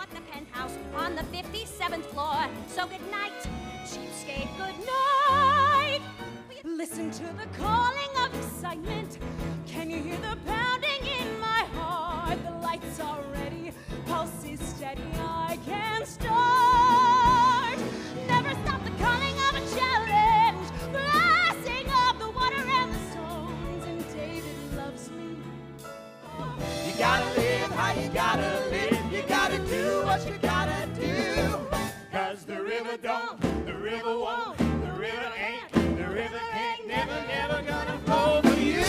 bought the penthouse on the 57th floor. So good night, cheapskate, good night. Listen to the calling of excitement. Can you hear the pounding in my heart? The lights are ready, pulse is steady, I can start. Never stop the calling of a challenge, blasting up the water and the stones, and David loves me. You gotta live how you gotta live, you gotta do what you gotta do. 'Cause the river don't, the river won't, the river ain't, the river can't, never, never gonna flow for you.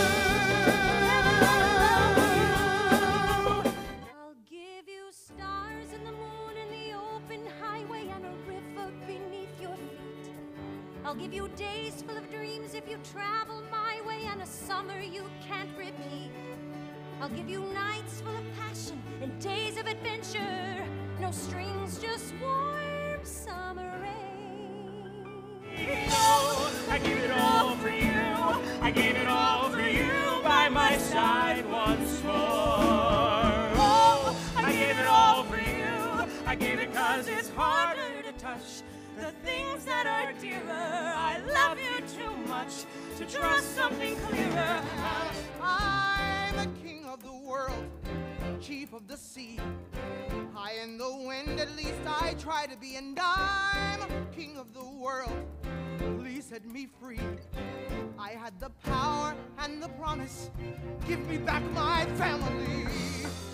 I'll give you stars and the moon and the open highway and a river beneath your feet. I'll give you days full of dreams if you travel my way and a summer you can't repeat. I'll give you nights full of passion and days of adventure. No strings, just warm summer rain. I give it all for you. I gave it all for you by my side once more. Oh, I gave it all for you. I gave it 'cause it's harder to touch the things that are dearer. I love you too much to trust something clearer. I'm the king of the world, chief of the sea. High in the wind, at least I try to be, and I'm king of the world. Please set me free. I had the power and the promise. Give me back my family.